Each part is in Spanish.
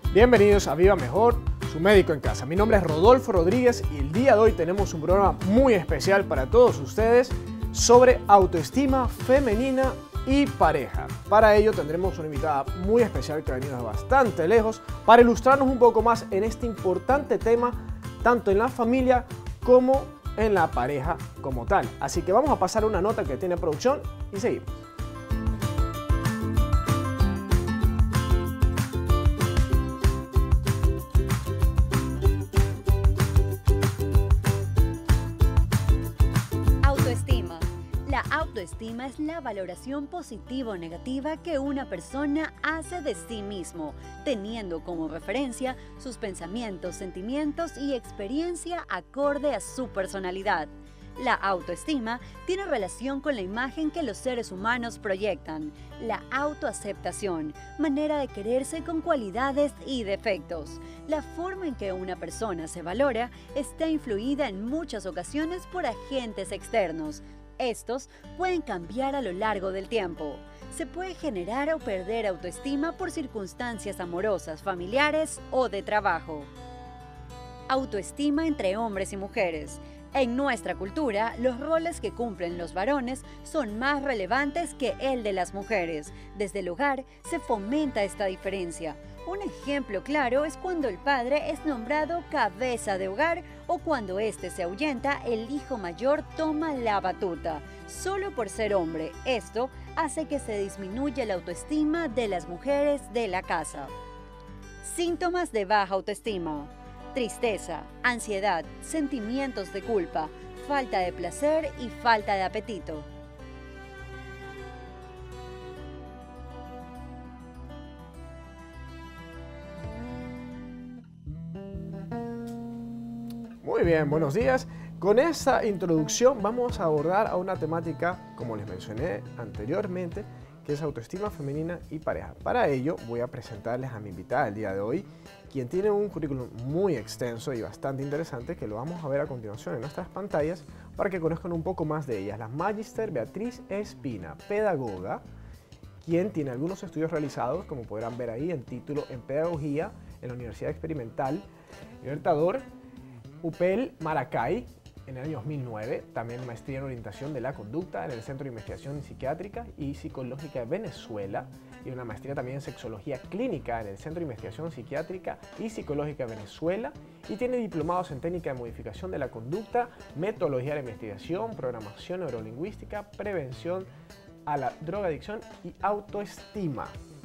Bienvenidos a Viva Mejor, su médico en casa. Mi nombre es Rodolfo Rodríguez y el día de hoy tenemos un programa muy especial para todos ustedes sobre autoestima femenina y pareja. Para ello tendremos una invitada muy especial que ha venido de bastante lejos para ilustrarnos un poco más en este importante tema, tanto en la familia como en la pareja como tal. Así que vamos a pasar una nota que tiene producción y seguimos. La autoestima es la valoración positiva o negativa que una persona hace de sí mismo, teniendo como referencia sus pensamientos, sentimientos y experiencia acorde a su personalidad. La autoestima tiene relación con la imagen que los seres humanos proyectan. La autoaceptación, manera de quererse con cualidades y defectos. La forma en que una persona se valora está influida en muchas ocasiones por agentes externos. Estos pueden cambiar a lo largo del tiempo. Se puede generar o perder autoestima por circunstancias amorosas, familiares o de trabajo. Autoestima entre hombres y mujeres. En nuestra cultura, los roles que cumplen los varones son más relevantes que el de las mujeres. Desde el hogar se fomenta esta diferencia. Un ejemplo claro es cuando el padre es nombrado cabeza de hogar o cuando éste se ahuyenta, el hijo mayor toma la batuta. Solo por ser hombre, esto hace que se disminuya la autoestima de las mujeres de la casa. Síntomas de baja autoestima: tristeza, ansiedad, sentimientos de culpa, falta de placer y falta de apetito. Muy bien, buenos días. Con esta introducción vamos a abordar a una temática, como les mencioné anteriormente, que es autoestima femenina y pareja. Para ello voy a presentarles a mi invitada el día de hoy, quien tiene un currículum muy extenso y bastante interesante que lo vamos a ver a continuación en nuestras pantallas para que conozcan un poco más de ella. La Magister Beatriz Espina, pedagoga, quien tiene algunos estudios realizados, como podrán ver ahí, en título en Pedagogía en la Universidad Experimental Libertador, UPEL Maracay, en el año 2009, también maestría en orientación de la conducta en el Centro de Investigación Psiquiátrica y Psicológica de Venezuela y una maestría también en sexología clínica en el Centro de Investigación Psiquiátrica y Psicológica de Venezuela y tiene diplomados en técnica de modificación de la conducta, metodología de la investigación, programación neurolingüística, prevención a la drogadicción y autoestima.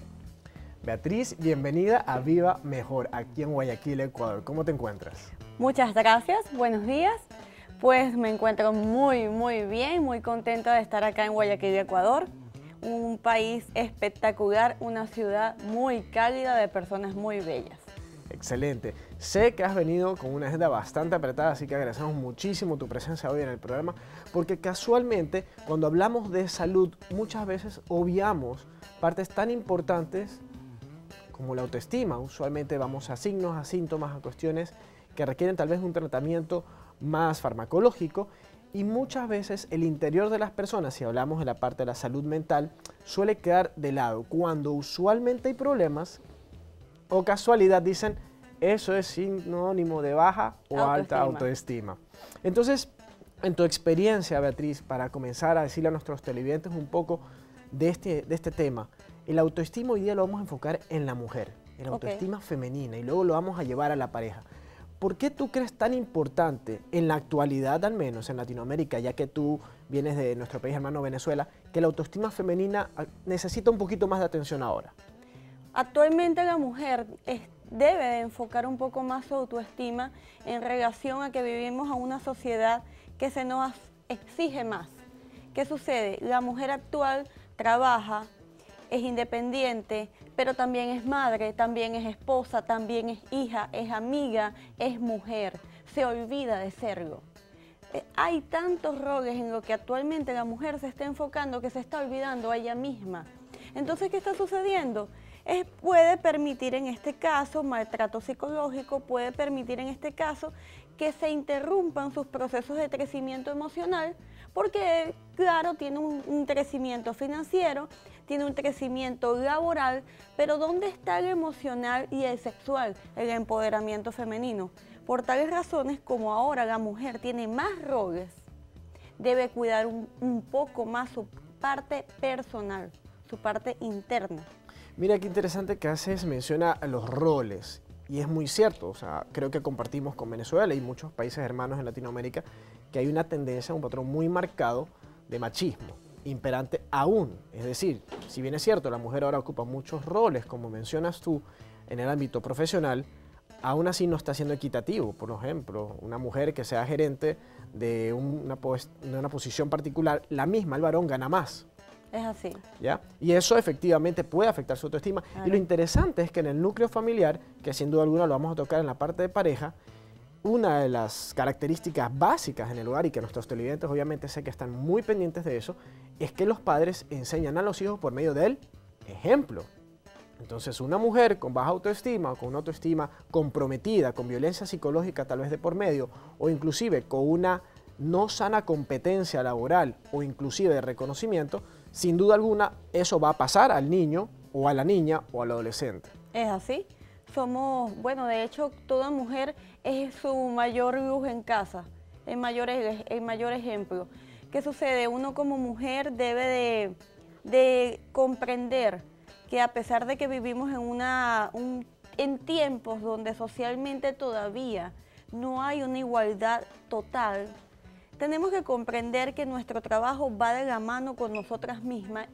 Beatriz, bienvenida a Viva Mejor, aquí en Guayaquil, Ecuador. ¿Cómo te encuentras? Muchas gracias, buenos días. Pues me encuentro muy bien, muy contenta de estar acá en Guayaquil, Ecuador. Un país espectacular, una ciudad muy cálida de personas muy bellas. Excelente. Sé que has venido con una agenda bastante apretada, así que agradecemos muchísimo tu presencia hoy en el programa, porque casualmente cuando hablamos de salud muchas veces obviamos partes tan importantes como la autoestima. Usualmente vamos a signos, a síntomas, a cuestiones que requieren tal vez un tratamiento más farmacológico y muchas veces el interior de las personas, si hablamos de la parte de la salud mental, suele quedar de lado cuando usualmente hay problemas o casualidad dicen eso es sinónimo de baja o alta autoestima. Entonces, en tu experiencia, Beatriz, para comenzar a decirle a nuestros televidentes un poco de este tema, el autoestima hoy día lo vamos a enfocar en la mujer, el autoestima femenina, y luego lo vamos a llevar a la pareja. ¿Por qué tú crees tan importante, en la actualidad al menos, en Latinoamérica, ya que tú vienes de nuestro país hermano Venezuela, que la autoestima femenina necesita un poquito más de atención ahora? Actualmente la mujer debe de enfocar un poco más su autoestima en relación a que vivimos en una sociedad que se nos exige más. ¿Qué sucede? La mujer actual trabaja, es independiente, pero también es madre, también es esposa, también es hija, es amiga, es mujer. Se olvida de serlo. Hay tantos roles en lo que actualmente la mujer se está enfocando que se está olvidando a ella misma. Entonces, ¿qué está sucediendo? Puede permitir en este caso maltrato psicológico, puede permitir en este caso que se interrumpan sus procesos de crecimiento emocional porque, claro, tiene un crecimiento financiero, tiene un crecimiento laboral, pero ¿dónde está el emocional y el sexual, el empoderamiento femenino? Por tales razones, como ahora la mujer tiene más roles, debe cuidar un poco más su parte personal, su parte interna. Mira qué interesante que haces, menciona a los roles, y es muy cierto, o sea, creo que compartimos con Venezuela y muchos países hermanos en Latinoamérica que hay una tendencia, un patrón muy marcado de machismo, imperante aún. Es decir, si bien es cierto, la mujer ahora ocupa muchos roles, como mencionas tú, en el ámbito profesional, aún así no está siendo equitativo. Por ejemplo, una mujer que sea gerente de una posición particular, la misma, el varón gana más. Es así. ¿Ya? Y eso efectivamente puede afectar su autoestima. Claro. Y lo interesante es que en el núcleo familiar, que sin duda alguna lo vamos a tocar en la parte de pareja, una de las características básicas en el hogar, y que nuestros televidentes obviamente sé que están muy pendientes de eso, es que los padres enseñan a los hijos por medio del ejemplo. Entonces, una mujer con baja autoestima o con una autoestima comprometida, con violencia psicológica tal vez de por medio, o inclusive con una no sana competencia laboral o inclusive de reconocimiento, sin duda alguna eso va a pasar al niño o a la niña o al adolescente. Es así. Bueno, de hecho, toda mujer es su mayor luz en casa, el mayor ejemplo. ¿Qué sucede? Uno como mujer debe de comprender que a pesar de que vivimos en tiempos donde socialmente todavía no hay una igualdad total, tenemos que comprender que nuestro trabajo va de la mano con nosotras mismas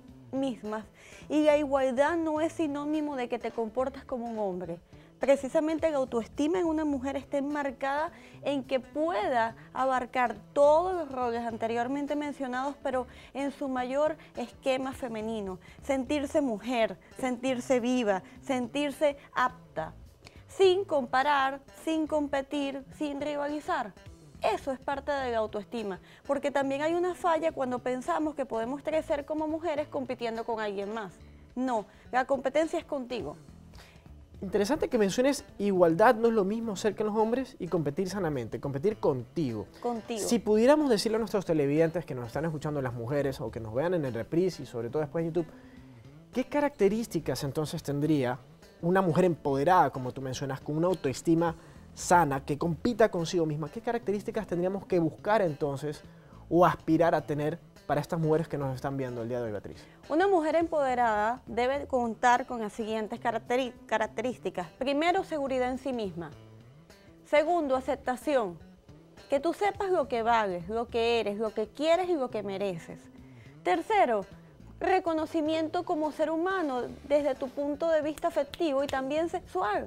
y la igualdad no es sinónimo de que te comportas como un hombre. Precisamente la autoestima en una mujer está enmarcada en que pueda abarcar todos los roles anteriormente mencionados, pero en su mayor esquema femenino. Sentirse mujer, sentirse viva, sentirse apta, sin comparar, sin competir, sin rivalizar. Eso es parte de la autoestima, porque también hay una falla cuando pensamos que podemos crecer como mujeres compitiendo con alguien más. No, la competencia es contigo. Interesante que menciones igualdad, no es lo mismo ser que los hombres y competir sanamente, competir contigo. Contigo. Si pudiéramos decirle a nuestros televidentes que nos están escuchando las mujeres o que nos vean en el reprise y sobre todo después en YouTube, ¿qué características entonces tendría una mujer empoderada, como tú mencionas, con una autoestima sana, que compita consigo misma? ¿Qué características tendríamos que buscar entonces o aspirar a tener para estas mujeres que nos están viendo el día de hoy, Beatriz? Una mujer empoderada debe contar con las siguientes características. Primero, seguridad en sí misma. Segundo, aceptación. Que tú sepas lo que vales, lo que eres, lo que quieres y lo que mereces. Tercero, reconocimiento como ser humano desde tu punto de vista afectivo y también sexual.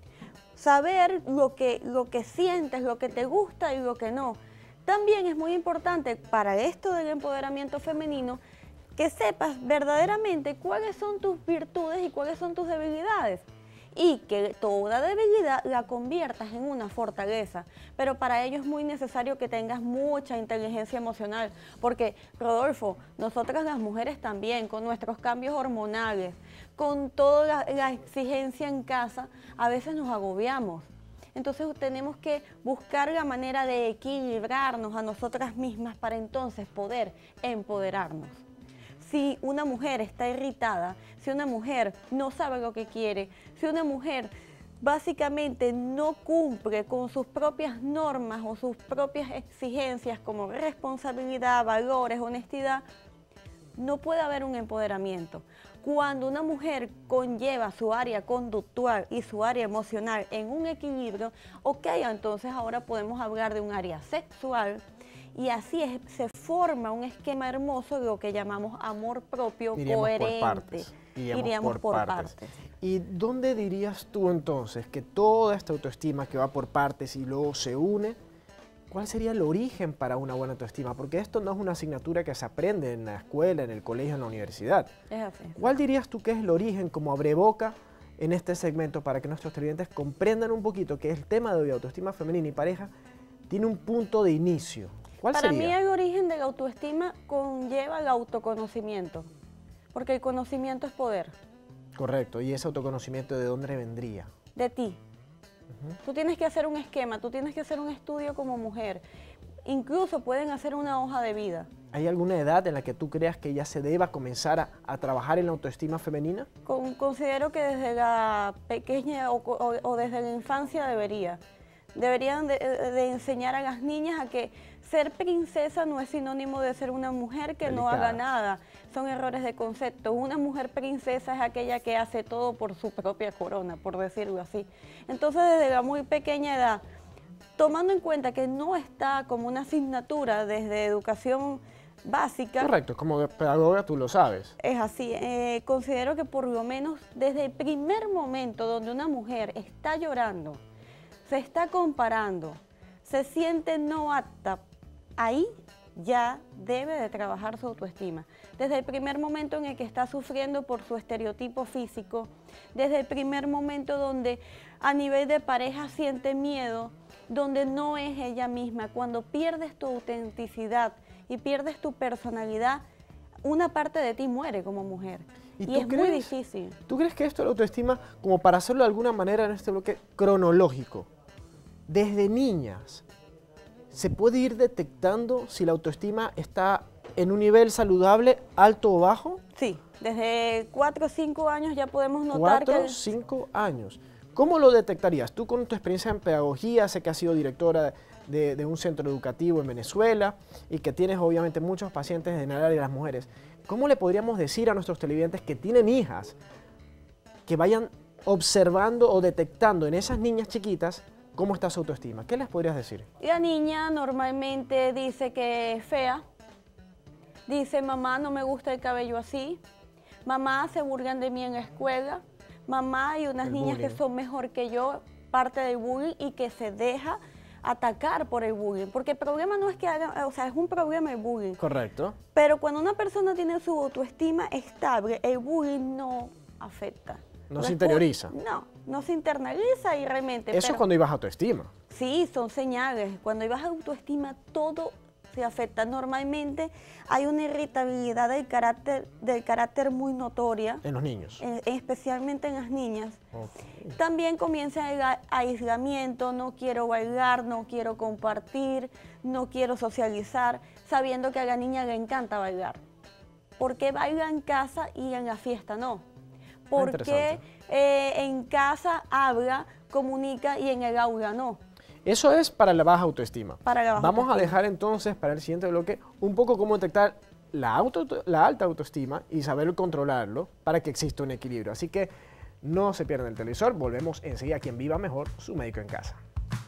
Saber lo que sientes, lo que te gusta y lo que no. También es muy importante para esto del empoderamiento femenino que sepas verdaderamente cuáles son tus virtudes y cuáles son tus debilidades y que toda debilidad la conviertas en una fortaleza. Pero para ello es muy necesario que tengas mucha inteligencia emocional, porque, Rodolfo, nosotras las mujeres también, con nuestros cambios hormonales, con toda la exigencia en casa, a veces nos agobiamos. Entonces tenemos que buscar la manera de equilibrarnos a nosotras mismas para entonces poder empoderarnos. Si una mujer está irritada, si una mujer no sabe lo que quiere, si una mujer básicamente no cumple con sus propias normas o sus propias exigencias como responsabilidad, valores, honestidad, no puede haber un empoderamiento. Cuando una mujer conlleva su área conductual y su área emocional en un equilibrio, ok, entonces ahora podemos hablar de un área sexual y así se forma un esquema hermoso de lo que llamamos amor propio coherente. Iríamos por partes. ¿Y dónde dirías tú entonces que toda esta autoestima que va por partes y luego se une, cuál sería el origen para una buena autoestima? Porque esto no es una asignatura que se aprende en la escuela, en el colegio, en la universidad. Es así. ¿Cuál dirías tú que es el origen como abreboca en este segmento para que nuestros televidentes comprendan un poquito que el tema de hoy, autoestima femenina y pareja, tiene un punto de inicio? ¿Cuál Para sería? mí el origen de la autoestima conlleva el autoconocimiento, porque el conocimiento es poder. Correcto, ¿y ese autoconocimiento de dónde vendría? De ti. Tú tienes que hacer un esquema, tú tienes que hacer un estudio como mujer. Incluso pueden hacer una hoja de vida. ¿Hay alguna edad en la que tú creas que ya se deba comenzar a trabajar en la autoestima femenina? Considero que desde la pequeña o desde la infancia deberían de enseñar a las niñas a que ser princesa no es sinónimo de ser una mujer que no haga nada. Son errores de concepto. Una mujer princesa es aquella que hace todo por su propia corona, por decirlo así. Entonces, desde la muy pequeña edad, tomando en cuenta que no está como una asignatura desde educación básica. Correcto, como pedagoga tú lo sabes. Es así, considero que por lo menos desde el primer momento donde una mujer está llorando, se está comparando, se siente no apta, ahí ya debe de trabajar su autoestima. Desde el primer momento en el que está sufriendo por su estereotipo físico, desde el primer momento donde a nivel de pareja siente miedo, donde no es ella misma, cuando pierdes tu autenticidad y pierdes tu personalidad, una parte de ti muere como mujer. Y es muy difícil. ¿Tú crees que esto de la autoestima, como para hacerlo de alguna manera en este bloque cronológico, desde niñas, se puede ir detectando si la autoestima está en un nivel saludable, alto o bajo? Sí, desde 4 o 5 años ya podemos notar 4 o 5 años. ¿Cómo lo detectarías? Tú con tu experiencia en pedagogía, sé que has sido directora de un centro educativo en Venezuela y que tienes obviamente muchos pacientes en el área de las mujeres. ¿Cómo le podríamos decir a nuestros televidentes que tienen hijas que vayan observando o detectando en esas niñas chiquitas cómo está su autoestima? ¿Qué les podrías decir? La niña normalmente dice que es fea, dice mamá no me gusta el cabello así, mamá se burlan de mí en la escuela, mamá hay unas niñas que son mejor que yo, parte del bullying y que se deja atacar por el bullying, porque el problema no es que hagan, o sea, es un problema el bullying. Correcto. Pero cuando una persona tiene su autoestima estable, el bullying no afecta. No se interioriza. No se internaliza y realmente. Eso es cuando ibas a autoestima. Sí, son señales. Cuando ibas a autoestima todo se afecta. Normalmente hay una irritabilidad del carácter muy notoria. En los niños. Especialmente en las niñas. Okay. También comienza el aislamiento, no quiero bailar, no quiero compartir, no quiero socializar, sabiendo que a la niña le encanta bailar. ¿Por qué baila en casa y en la fiesta no? Porque en casa habla, comunica y en el aula no. Eso es para la baja autoestima. Vamos a dejar entonces para el siguiente bloque un poco cómo detectar la alta autoestima y saber controlarlo para que exista un equilibrio. Así que no se pierdan el televisor, volvemos enseguida aquí en Viva Mejor, su médico en casa.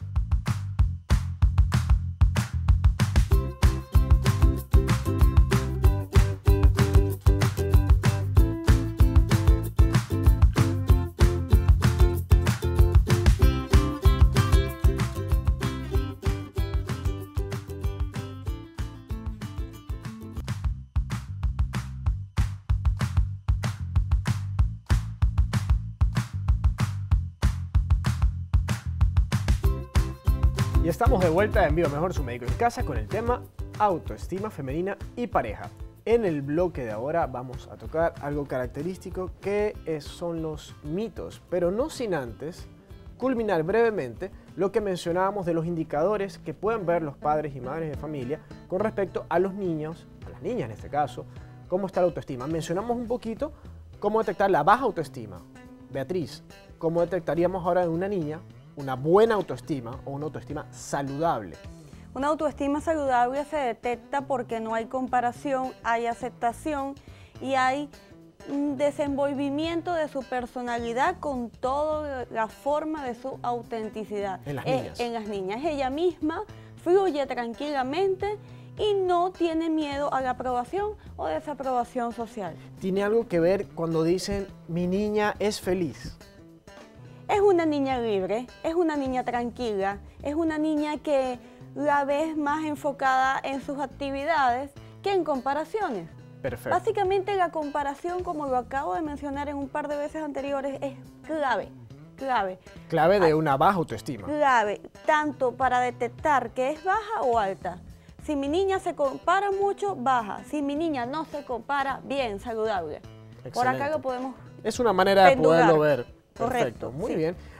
Y estamos de vuelta en Viva Mejor, su médico en casa, con el tema autoestima femenina y pareja. En el bloque de ahora vamos a tocar algo característico que son los mitos, pero no sin antes culminar brevemente lo que mencionábamos de los indicadores que pueden ver los padres y madres de familia con respecto a los niños, a las niñas en este caso, cómo está la autoestima. Mencionamos un poquito cómo detectar la baja autoestima. Beatriz, ¿cómo detectaríamos ahora en una niña una buena autoestima o una autoestima saludable? Una autoestima saludable se detecta porque no hay comparación, hay aceptación y hay un desenvolvimiento de su personalidad con toda la forma de su autenticidad. En las niñas. En las niñas. Ella misma fluye tranquilamente y no tiene miedo a la aprobación o desaprobación social. ¿Tiene algo que ver cuando dicen mi niña es feliz? Es una niña libre, es una niña tranquila, es una niña que la ves más enfocada en sus actividades que en comparaciones. Perfecto. Básicamente la comparación, como lo acabo de mencionar en un par de veces anteriores, es clave. Clave de una baja autoestima. Clave, tanto para detectar que es baja o alta. Si mi niña se compara mucho, baja. Si mi niña no se compara, bien, saludable. Excelente. Por acá lo podemos Es una manera de poderlo ver. Correcto. Muy sí. bien.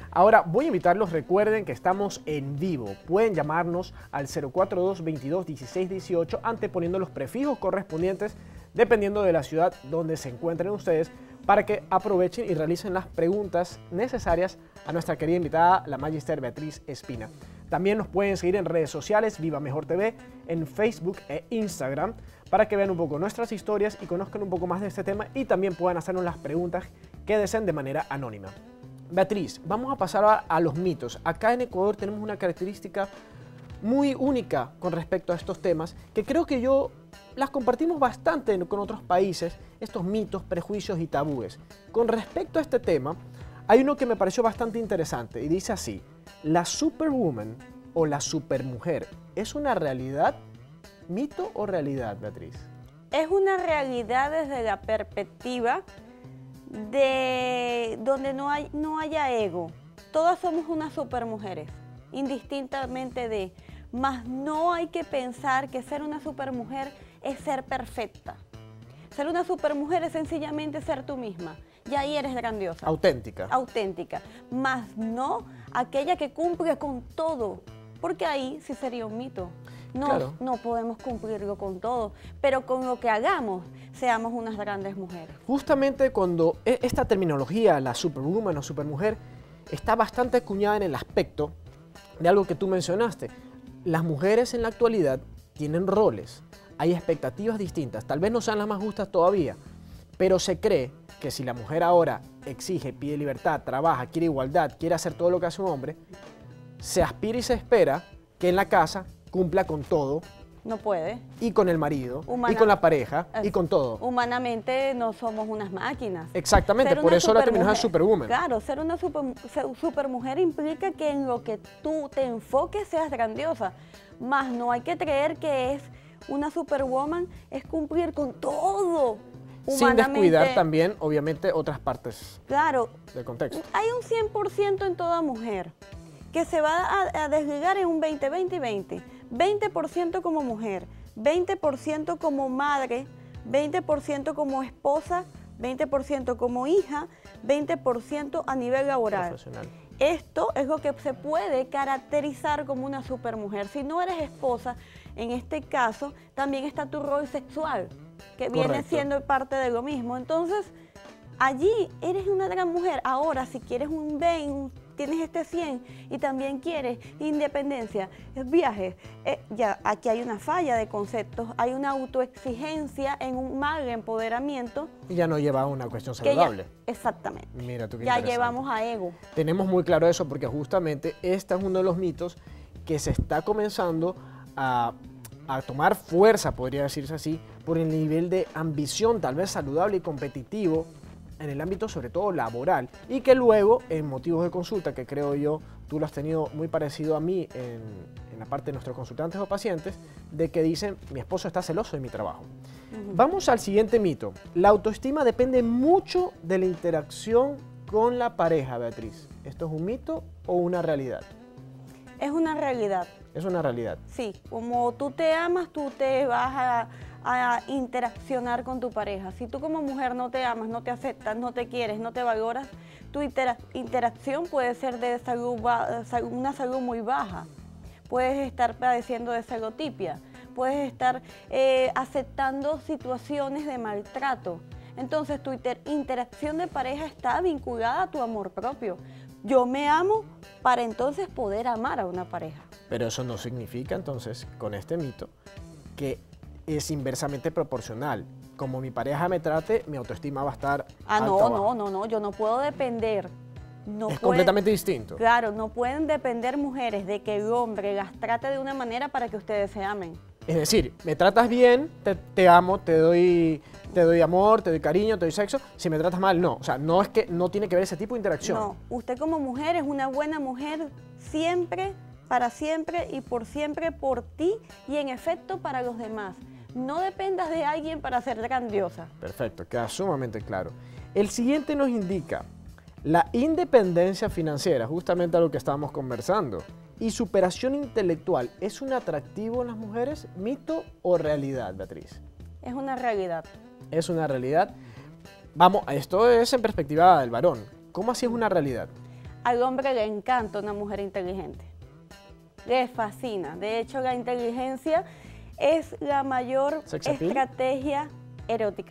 Ahora voy a invitarlos, recuerden que estamos en vivo. Pueden llamarnos al 042-22-1618 anteponiendo los prefijos correspondientes dependiendo de la ciudad donde se encuentren ustedes para que aprovechen y realicen las preguntas necesarias a nuestra querida invitada, la Magister Beatriz Espina. También nos pueden seguir en redes sociales, Viva Mejor TV, en Facebook e Instagram, para que vean un poco nuestras historias y conozcan un poco más de este tema y también puedan hacernos las preguntas que deseen de manera anónima. Beatriz, vamos a pasar a los mitos. Acá en Ecuador tenemos una característica muy única con respecto a estos temas, que creo que las compartimos bastante con otros países, estos mitos, prejuicios y tabúes. Con respecto a este tema, hay uno que me pareció bastante interesante y dice así: ¿la superwoman o la supermujer es una realidad, mito o realidad, Beatriz? Es una realidad desde la perspectiva de donde no haya ego. Todas somos unas supermujeres, indistintamente de, mas no hay que pensar que ser una supermujer es ser perfecta. Ser una supermujer es sencillamente ser tú misma. Y ahí eres grandiosa. Auténtica. Auténtica. Más no aquella que cumple con todo. Porque ahí sí sería un mito. Claro. No podemos cumplirlo con todo. Pero con lo que hagamos, seamos unas grandes mujeres. Justamente cuando esta terminología, la superwoman o supermujer, está bastante acuñada en el aspecto de algo que tú mencionaste. Las mujeres en la actualidad tienen roles. Hay expectativas distintas. Tal vez no sean las más justas todavía, pero se cree que si la mujer ahora exige, pide libertad, trabaja, quiere igualdad, quiere hacer todo lo que hace un hombre, se aspira y se espera que en la casa cumpla con todo. No puede. Y con el marido, y con la pareja, y con todo. Humanamente no somos unas máquinas. Exactamente, por eso la terminación es superwoman. Claro, ser una supermujer implica que en lo que tú te enfoques seas grandiosa. Más no hay que creer que es una superwoman, es cumplir con todo. Sin descuidar también, obviamente, otras partes del contexto. Hay un 100% en toda mujer que se va a desligar en un 20, 20 y 20. 20% como mujer, 20% como madre, 20% como esposa, 20% como hija, 20% a nivel laboral. Profesional. Esto es lo que se puede caracterizar como una supermujer. Si no eres esposa, en este caso, también está tu rol sexual, que viene siendo parte de lo mismo. Entonces, allí eres una gran mujer. Ahora, si quieres un 20, tienes este 100 y también quieres independencia, viajes, ya aquí hay una falla de conceptos, hay una autoexigencia en un mal empoderamiento. Y ya no lleva a una cuestión saludable. Exactamente. Mira tú qué ya llevamos a ego. Tenemos muy claro eso porque justamente este es uno de los mitos que se está comenzando a tomar fuerza, podría decirse así, por el nivel de ambición tal vez saludable y competitivo en el ámbito sobre todo laboral, y que luego en motivos de consulta, que creo yo tú lo has tenido muy parecido a mí en la parte de nuestros consultantes o pacientes, de que dicen mi esposo está celoso de mi trabajo. Vamos al siguiente mito. La autoestima depende mucho de la interacción con la pareja, Beatriz. ¿Esto es un mito o una realidad? Es una realidad. Es una realidad. Sí, como tú te amas, tú te vas a interaccionar con tu pareja. Si tú como mujer no te amas, no te aceptas, no te quieres, no te valoras, tu interacción puede ser de una salud muy baja. Puedes estar padeciendo de celotipia, puedes estar aceptando situaciones de maltrato. Entonces tu interacción de pareja está vinculada a tu amor propio. Yo me amo para entonces poder amar a una pareja. Pero eso no significa entonces, con este mito, que es inversamente proporcional. Como mi pareja me trate, mi autoestima va a estar alta o baja. No, yo no puedo depender. Completamente distinto. Claro, no pueden depender mujeres de que el hombre las trate de una manera para que ustedes se amen. Es decir, me tratas bien, te amo, te doy amor, te doy cariño, te doy sexo. Si me tratas mal, no. O sea, no es que no tiene que ver ese tipo de interacción. No, usted como mujer es una buena mujer siempre, para siempre y por siempre por ti y en efecto para los demás. No dependas de alguien para ser grandiosa. Perfecto, queda sumamente claro. El siguiente nos indica la independencia financiera, justamente a lo que estábamos conversando, y superación intelectual. ¿Es un atractivo en las mujeres, mito o realidad, Beatriz? Es una realidad. Es una realidad. Vamos, esto es en perspectiva del varón. ¿Cómo así es una realidad? al hombre le encanta una mujer inteligente. Le fascina. De hecho, la inteligencia es la mayor estrategia erótica.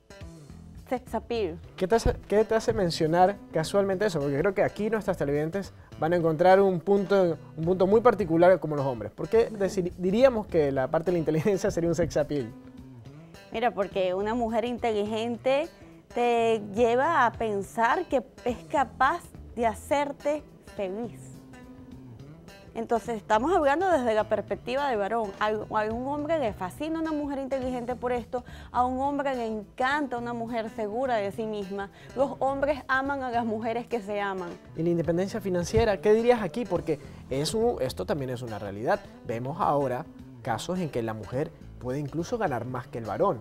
Sex appeal. ¿Qué te hace mencionar casualmente eso? Porque creo que aquí nuestras televidentes van a encontrar un punto muy particular como los hombres. ¿Por qué diríamos que la parte de la inteligencia sería un sex appeal? Mira, porque una mujer inteligente te lleva a pensar que es capaz de hacerte feliz. Entonces, estamos hablando desde la perspectiva del varón. A un hombre le fascina una mujer inteligente por esto, a un hombre le encanta una mujer segura de sí misma. Los hombres aman a las mujeres que se aman. Y la independencia financiera, ¿qué dirías aquí? Porque esto también es una realidad. Vemos ahora casos en que la mujer puede incluso ganar más que el varón.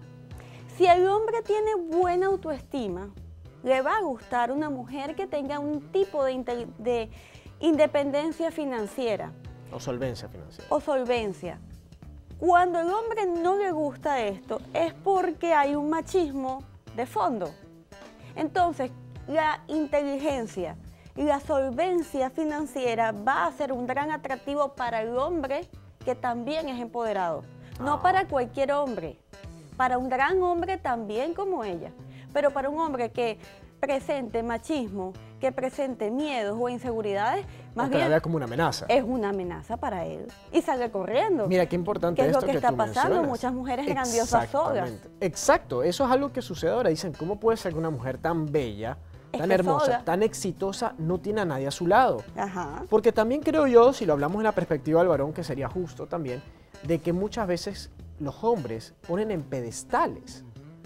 Si el hombre tiene buena autoestima, le va a gustar una mujer que tenga un tipo de independencia financiera. O solvencia financiera. O solvencia. Cuando el hombre no le gusta esto, es porque hay un machismo de fondo. Entonces, la inteligencia y la solvencia financiera va a ser un gran atractivo para el hombre que también es empoderado. No para cualquier hombre, para un gran hombre también como ella, pero para un hombre que presente machismo, que presente miedos o inseguridades, más bien la vea como una amenaza. Es una amenaza para él y sale corriendo. Mira qué importante esto que está tú pasando. mencionas. Muchas mujeres grandiosas solas. Exacto, eso es algo que sucede ahora. Dicen, ¿cómo puede ser que una mujer tan bella, tan hermosa, sola, tan exitosa, no tiene a nadie a su lado? Ajá. Porque también creo yo, si lo hablamos en la perspectiva del varón, que sería justo también, de que muchas veces los hombres ponen en pedestales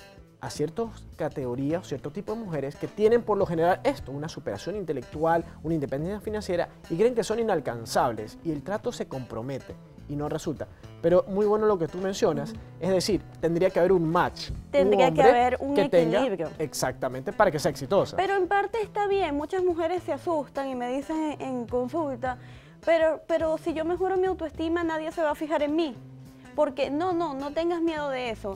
a ciertas categorías, cierto tipo de mujeres que tienen por lo general esto, una superación intelectual, una independencia financiera, y creen que son inalcanzables y el trato se compromete y no resulta. Pero muy bueno lo que tú mencionas, es decir, tendría que haber un match. Tendría que haber un equilibrio. Exactamente, para que sea exitosa. Pero en parte está bien, muchas mujeres se asustan y me dicen en consulta, pero si yo mejoro mi autoestima, nadie se va a fijar en mí. Porque no tengas miedo de eso.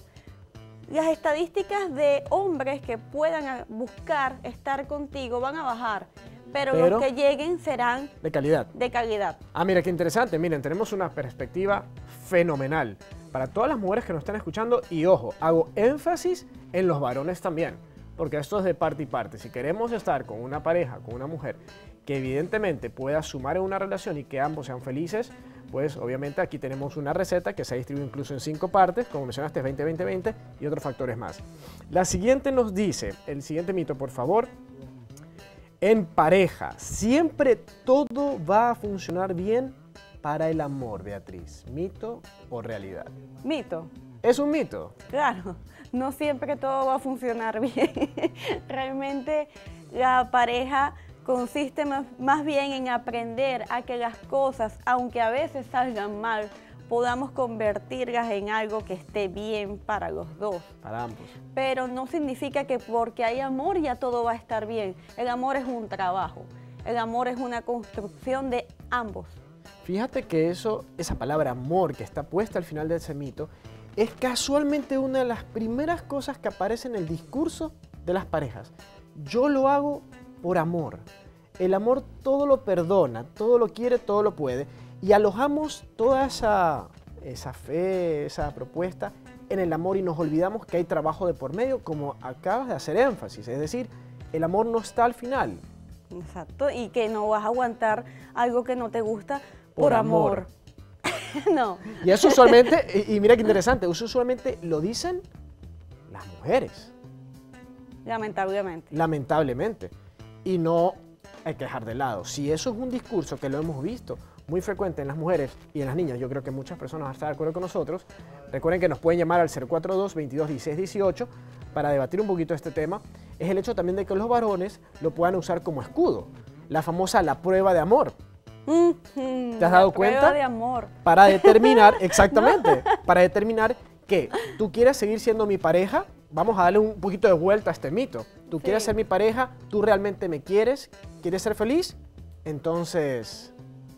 Las estadísticas de hombres que puedan buscar estar contigo van a bajar, pero los que lleguen serán de calidad. De calidad. Ah, mira, qué interesante. Miren, tenemos una perspectiva fenomenal para todas las mujeres que nos están escuchando y ojo, hago énfasis en los varones también, porque esto es de parte y parte. Si queremos estar con una pareja, con una mujer que evidentemente pueda sumar en una relación y que ambos sean felices, pues obviamente aquí tenemos una receta que se ha distribuido incluso en 5 partes, como mencionaste, 20-20-20 y otros factores más. La siguiente nos dice, el siguiente mito, por favor. En pareja, siempre todo va a funcionar bien para el amor, Beatriz. ¿Mito o realidad? Mito. ¿Es un mito? Claro, no siempre todo va a funcionar bien. Realmente la pareja consiste más bien en aprender a que las cosas, aunque a veces salgan mal, podamos convertirlas en algo que esté bien para los dos. Para ambos. Pero no significa que porque hay amor ya todo va a estar bien. El amor es un trabajo. El amor es una construcción de ambos. Fíjate que esa palabra amor que está puesta al final de ese mito es casualmente una de las primeras cosas que aparece en el discurso de las parejas. Yo lo hago por amor. El amor todo lo perdona, todo lo quiere, todo lo puede. Y alojamos toda esa fe, esa propuesta en el amor y nos olvidamos que hay trabajo de por medio, como acabas de hacer énfasis. Es decir, el amor no está al final. Exacto, y que no vas a aguantar algo que no te gusta por amor. No. Y eso usualmente, y mira qué interesante, eso usualmente lo dicen las mujeres. Lamentablemente. Lamentablemente. Y no hay que dejar de lado. Si eso es un discurso que lo hemos visto muy frecuente en las mujeres y en las niñas, yo creo que muchas personas van a estar de acuerdo con nosotros. Recuerden que nos pueden llamar al 042-22-16-18 para debatir un poquito este tema. Es el hecho también de que los varones lo puedan usar como escudo. La famosa la prueba de amor. ¿Te has dado cuenta? Prueba de amor. Para determinar, exactamente, para determinar que tú quieres seguir siendo mi pareja. Vamos a darle un poquito de vuelta a este mito. Tú quieres ser mi pareja, tú realmente me quieres, quieres ser feliz, entonces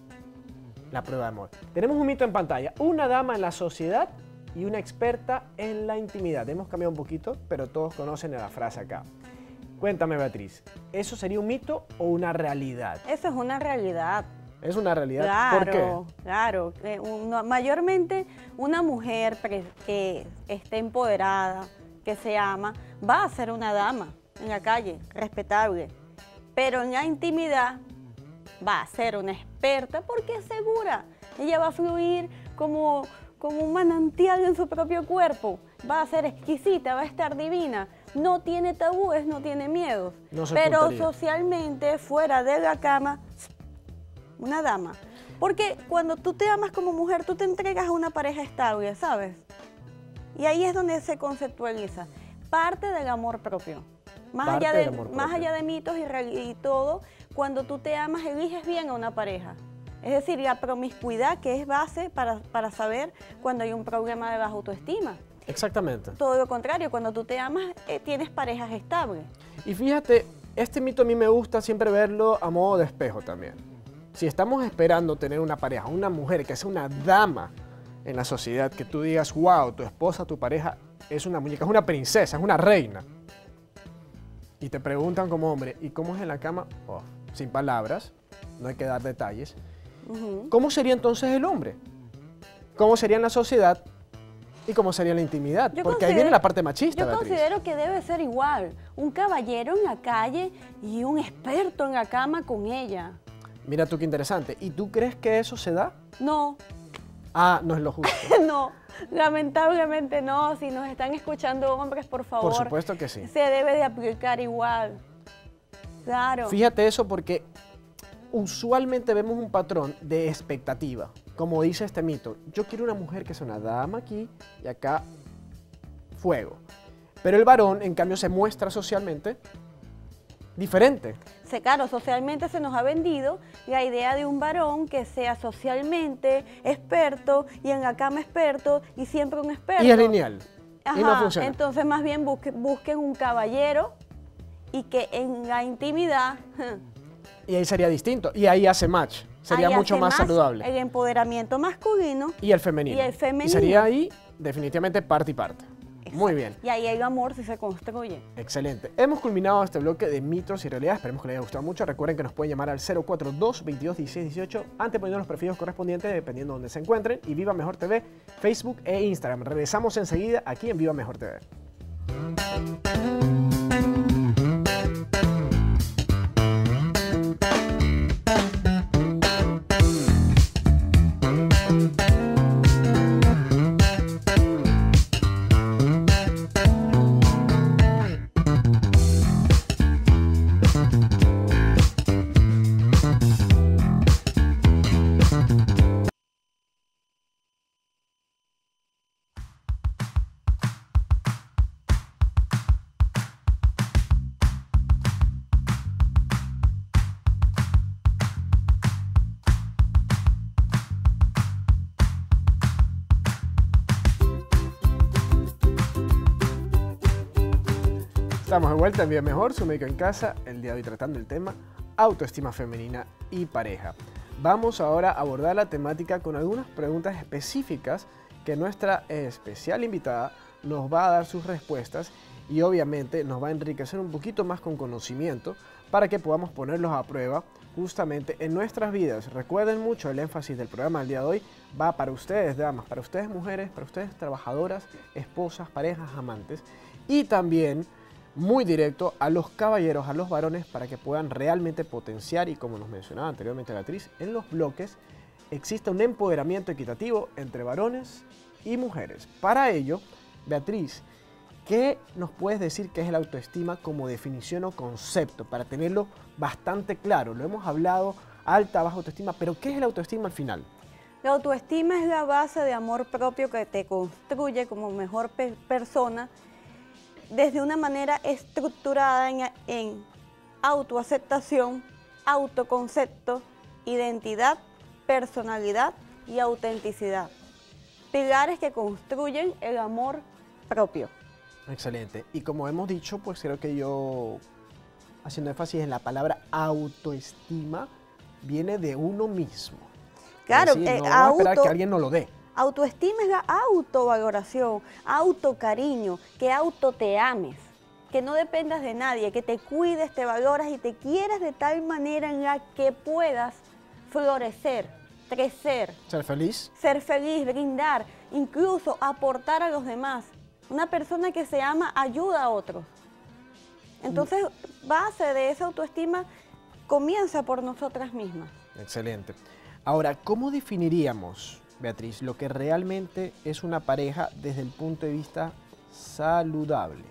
la prueba de amor. Tenemos un mito en pantalla, una dama en la sociedad y una experta en la intimidad. Hemos cambiado un poquito, pero todos conocen la frase acá. Cuéntame, Beatriz, ¿eso sería un mito o una realidad? Eso es una realidad. Es una realidad. Claro, ¿Por qué? claro. Mayormente una mujer que esté empoderada, que se ama, va a ser una dama en la calle, respetable. Pero en la intimidad va a ser una experta porque es segura. Ella va a fluir como un manantial en su propio cuerpo. Va a ser exquisita, va a estar divina. No tiene tabúes, no tiene miedos. No se pero ocultaría. socialmente, fuera de la cama, una dama. Porque cuando tú te amas como mujer, tú te entregas a una pareja estable, ¿sabes? Y ahí es donde se conceptualiza. Parte del amor propio. Más allá de mitos y todo, cuando tú te amas, eliges bien a una pareja. Es decir, la promiscuidad, que es base para saber cuando hay un problema de baja autoestima. Exactamente. Todo lo contrario, cuando tú te amas, tienes parejas estables. Y fíjate, este mito a mí me gusta siempre verlo a modo de espejo también. Si estamos esperando tener una pareja, una mujer que sea una dama en la sociedad, que tú digas, wow, tu esposa, tu pareja es una muñeca, es una princesa, es una reina. Y te preguntan como hombre, ¿y cómo es en la cama? Oh, sin palabras, no hay que dar detalles. ¿Cómo sería entonces el hombre? ¿Cómo sería en la sociedad? ¿Y cómo sería la intimidad? Porque ahí viene la parte machista, Yo Beatriz. considero que debe ser igual. Un caballero en la calle y un experto en la cama con ella. Mira tú qué interesante. ¿Y tú crees que eso se da? No. Ah, no es lo justo. No, lamentablemente no. Si nos están escuchando hombres, por favor. Por supuesto que sí. Se debe de aplicar igual. Claro. Fíjate eso porque usualmente vemos un patrón de expectativa. Como dice este mito, yo quiero una mujer que sea una dama aquí y acá fuego. Pero el varón, en cambio, se muestra socialmente diferente. Claro, socialmente se nos ha vendido la idea de un varón que sea socialmente experto y en la cama experto y siempre un experto. Y es lineal. Ajá, y no funciona. entonces más bien busquen un caballero y que en la intimidad... Y ahí sería distinto. Y ahí hace match. Sería ahí mucho hace más saludable. El empoderamiento masculino. Y el femenino. Y el femenino. Y sería ahí definitivamente parte y parte. Muy bien. Y ahí el amor si se construye. Excelente. Hemos culminado este bloque de mitos y realidades. Esperemos que les haya gustado mucho. Recuerden que nos pueden llamar al 042-22-16-18, anteponiendo los prefijos correspondientes dependiendo de donde se encuentren. Y Viva Mejor TV, Facebook e Instagram. Regresamos enseguida aquí en Viva Mejor TV. Estamos de vuelta en Viva Mejor, su médico en casa, el día de hoy tratando el tema autoestima femenina y pareja. Vamos ahora a abordar la temática con algunas preguntas específicas que nuestra especial invitada nos va a dar sus respuestas y obviamente nos va a enriquecer un poquito más con conocimiento para que podamos ponerlos a prueba justamente en nuestras vidas. Recuerden mucho, el énfasis del programa del día de hoy va para ustedes, damas, para ustedes, mujeres, para ustedes, trabajadoras, esposas, parejas, amantes y también muy directo a los caballeros, a los varones, para que puedan realmente potenciar y, como nos mencionaba anteriormente Beatriz, en los bloques existe un empoderamiento equitativo entre varones y mujeres. Para ello, Beatriz, ¿qué nos puedes decir que es el autoestima como definición o concepto? Para tenerlo bastante claro, lo hemos hablado, alta, baja autoestima, pero ¿qué es el autoestima al final? La autoestima es la base de amor propio que te construye como mejor persona desde una manera estructurada en autoaceptación, autoconcepto, identidad, personalidad y autenticidad. Pilares que construyen el amor propio. Excelente. Y como hemos dicho, pues creo que yo, haciendo énfasis en la palabra autoestima, viene de uno mismo. Claro, es decir, no vamos a esperar que alguien nos lo dé. Autoestima es la autovaloración, autocariño, que auto te ames. que no dependas de nadie, que te cuides, te valoras y te quieras de tal manera en la que puedas florecer, crecer. Ser feliz, brindar, incluso aportar a los demás. Una persona que se ama ayuda a otros. Entonces, base de esa autoestima comienza por nosotras mismas. Excelente. Ahora, ¿cómo definiríamos, Beatriz, lo que realmente es una pareja desde el punto de vista saludable?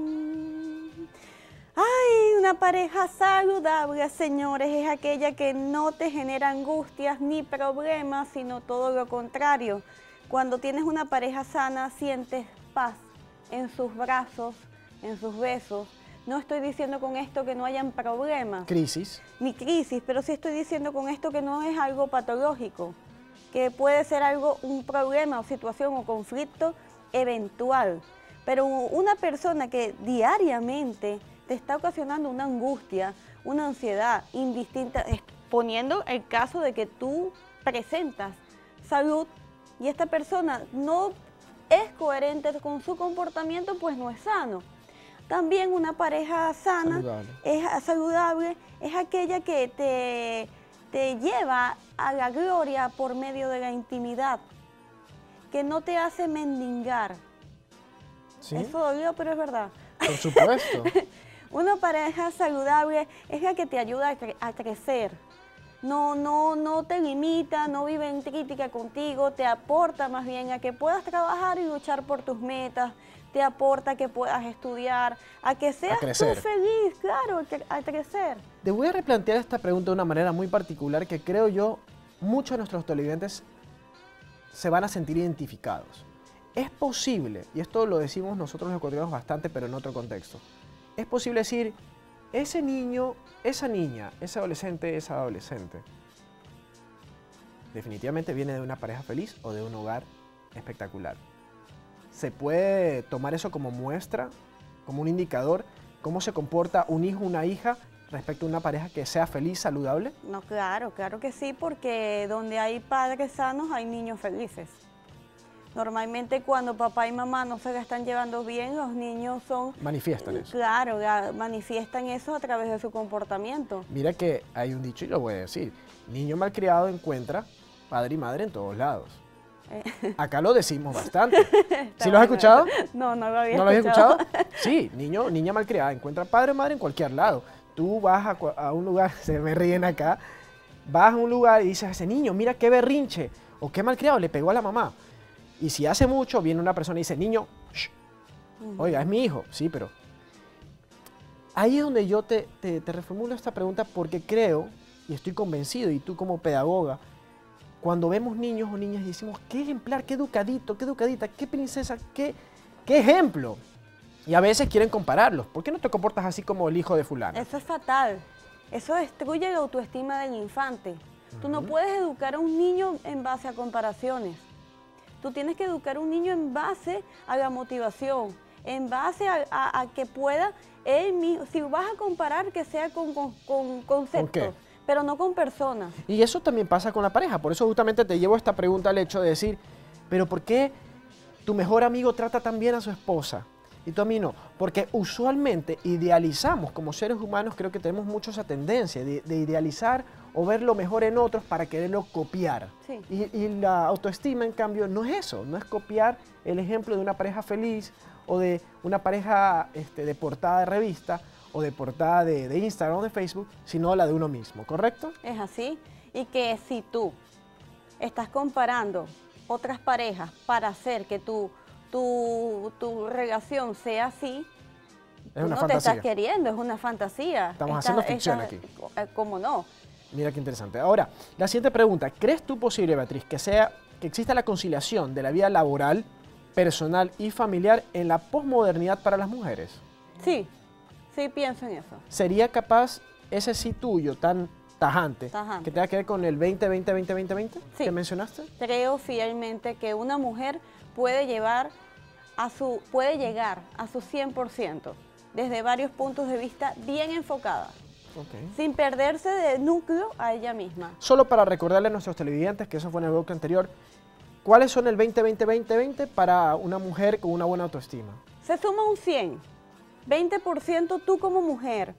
Ay, una pareja saludable, señores, es aquella que no te genera angustias ni problemas, sino todo lo contrario. Cuando tienes una pareja sana, sientes paz en sus brazos, en sus besos. No estoy diciendo con esto que no hayan problemas. Ni crisis, pero sí estoy diciendo con esto que no es algo patológico, que puede ser algo, un problema o situación o conflicto eventual. Pero una persona que diariamente te está ocasionando una angustia, una ansiedad indistinta, poniendo el caso de que tú presentas salud y esta persona no es coherente con su comportamiento, pues no es sano. También una pareja sana, saludable, es aquella que te lleva a la gloria por medio de la intimidad, que no te hace mendigar. ¿Sí? Eso dolió, pero es verdad. Por supuesto. Una pareja saludable es la que te ayuda a crecer. No te limita, no vive en crítica contigo, te aporta más bien a que puedas trabajar y luchar por tus metas, te aporta a que puedas estudiar, a que seas tú feliz, claro, a crecer. Te voy a replantear esta pregunta de una manera muy particular que creo yo muchos de nuestros televidentes se van a sentir identificados. Es posible, y esto lo decimos nosotros los ecuatorianos bastante, pero en otro contexto, es posible decir, ese niño, esa niña, ese adolescente, esa adolescente, definitivamente viene de una pareja feliz o de un hogar espectacular. ¿Se puede tomar eso como muestra, como un indicador, cómo se comporta un hijo o una hija respecto a una pareja que sea feliz, saludable? No, claro que sí, porque donde hay padres sanos hay niños felices. Normalmente cuando papá y mamá no se la están llevando bien, los niños son... Manifiestan eso. Claro, manifiestan eso a través de su comportamiento. Mira que hay un dicho, y lo voy a decir, niño malcriado encuentra padre y madre en todos lados. Acá lo decimos bastante. ¿Sí lo has escuchado? No, no lo había escuchado. ¿No lo habías escuchado? Sí, niña malcriada encuentra padre o madre en cualquier lado. Tú vas a un lugar, se me ríen acá, vas a un lugar y dices a ese niño, mira qué berrinche, o qué malcriado, le pegó a la mamá. Y si hace mucho, viene una persona y dice, niño, shh, oiga, es mi hijo. Sí, pero... Ahí es donde yo te reformulo esta pregunta porque creo, y estoy convencido, y tú como pedagoga, cuando vemos niños o niñas y decimos, qué ejemplar, qué educadito, qué educadita, qué princesa, qué ejemplo. Y a veces quieren compararlos. ¿Por qué no te comportas así como el hijo de fulano? Eso es fatal. Eso destruye la autoestima del infante. Tú no puedes educar a un niño en base a comparaciones. Tú tienes que educar a un niño en base a la motivación, en base a que pueda él mismo, si vas a comparar, que sea con conceptos, pero no con personas. Y eso también pasa con la pareja, por eso justamente te llevo esta pregunta al hecho de decir, pero ¿por qué tu mejor amigo trata tan bien a su esposa y tú a mí no? Porque usualmente idealizamos, como seres humanos creo que tenemos mucho esa tendencia de idealizar o ver lo mejor en otros para quererlo copiar. Sí. Y la autoestima, en cambio, no es eso, no es copiar el ejemplo de una pareja feliz o de una pareja de portada de revista o de portada de Instagram o de Facebook, sino la de uno mismo, ¿correcto? Es así, y que si tú estás comparando otras parejas para hacer que tu relación sea así, es una no fantasía. te estás queriendo, es una fantasía. Estamos haciendo ficción aquí. ¿Cómo no? Mira qué interesante. Ahora, la siguiente pregunta. ¿Crees tú posible, Beatriz, que exista la conciliación de la vida laboral, personal y familiar en la posmodernidad para las mujeres? Sí, sí pienso en eso. ¿Sería capaz ese sí tuyo tan tajante que tenga que ver con el 20-20-20-20-20 sí, que mencionaste? Creo fielmente que una mujer puede llegar a su 100% desde varios puntos de vista bien enfocada. Sin perderse de núcleo a ella misma. Solo para recordarle a nuestros televidentes, que eso fue en el bloque anterior, ¿cuáles son el 20-20-20-20 para una mujer con una buena autoestima? Se suma un 100. 20% tú como mujer,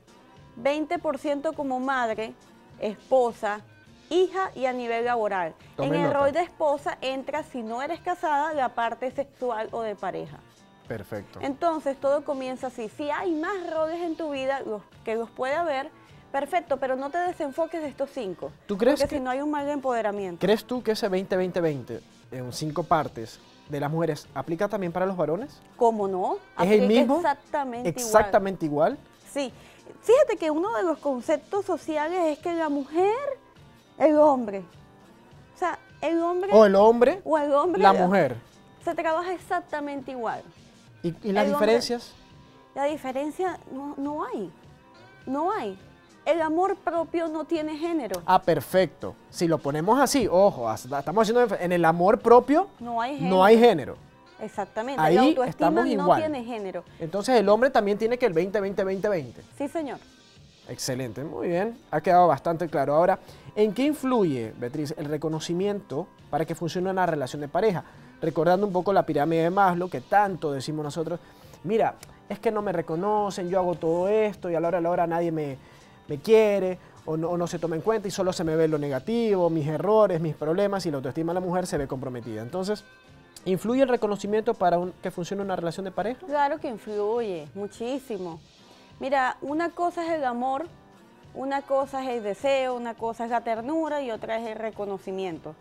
20% como madre, esposa, hija y a nivel laboral. Tomen En el nota. rol de esposa entra, si no eres casada, la parte sexual o de pareja. Perfecto. Entonces todo comienza así. Si hay más roles en tu vida que los puede haber, perfecto, pero no te desenfoques de estos 5. ¿Tú crees Porque que- si no hay un mal empoderamiento. ¿Crees tú que ese 20-20-20 en 5 partes de las mujeres aplica también para los varones? ¿Cómo no? ¿Es el Aplica mismo? Exactamente igual. Exactamente igual. Sí. Fíjate que uno de los conceptos sociales es que la mujer, el hombre. O sea, el hombre O el hombre, o el hombre la mujer. se trabaja exactamente igual. ¿Y las El hombre- diferencias? La diferencia no hay. No hay. El amor propio no tiene género. Ah, perfecto. Si lo ponemos así, ojo, estamos haciendo en el amor propio, No hay género. no hay género. Exactamente. Ahí la autoestima estamos no igual. tiene género. Entonces el hombre también tiene que el 20-20-20-20. Sí, señor. Excelente, muy bien. Ha quedado bastante claro. Ahora, ¿en qué influye, Beatriz, el reconocimiento para que funcione una relación de pareja? Recordando un poco la pirámide de Maslow, que tanto decimos nosotros, mira, es que no me reconocen, yo hago todo esto y a la hora de la hora nadie me quiere o no se toma en cuenta y solo se me ve lo negativo, mis errores, mis problemas y la autoestima de la mujer se ve comprometida. Entonces, ¿influye el reconocimiento para que funcione una relación de pareja? Claro que influye, muchísimo. Mira, una cosa es el amor, una cosa es el deseo, una cosa es la ternura y otra es el reconocimiento.